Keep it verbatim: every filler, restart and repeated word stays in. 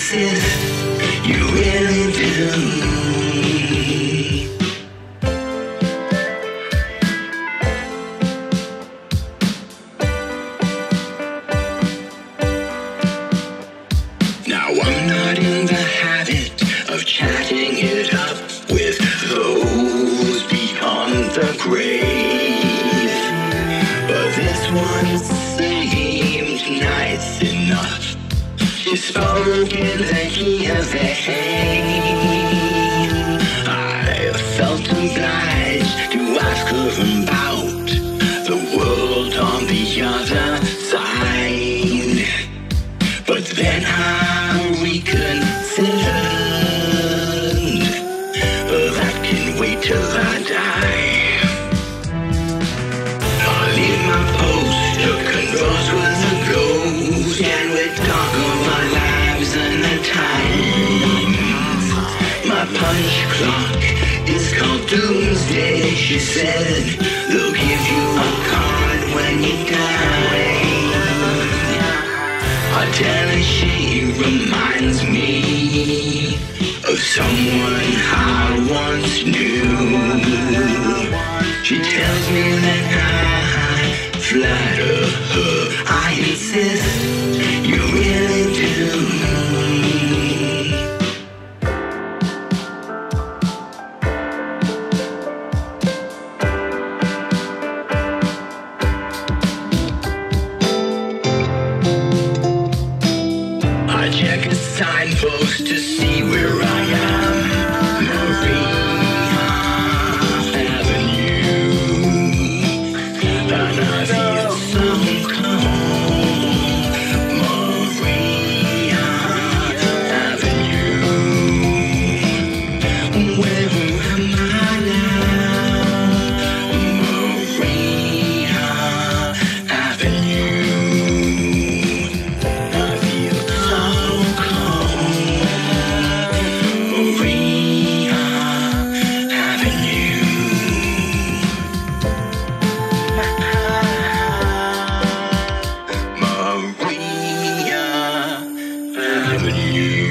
insist you really do. Now I'm not in the habit of chatting it up with those beyond the grave, but this one seemed nice enough. She spoke in the key of the hay. I felt obliged to ask her about the world on the other side, but then I reconsidered. That can wait till I die. I'll leave my post to converse with the ghost, and we'll talk of our lives and the times. My punch clock is called Doomsday. She said they'll give you a card when you die. I tell her she reminds me of someone I once knew. She tells me that I flatter her. I insist you really do. I check a signpost to see where I am. Maria Avenue, and I feel so calm. Maria Avenue, where am I now? Maria Avenue. Maria Avenue.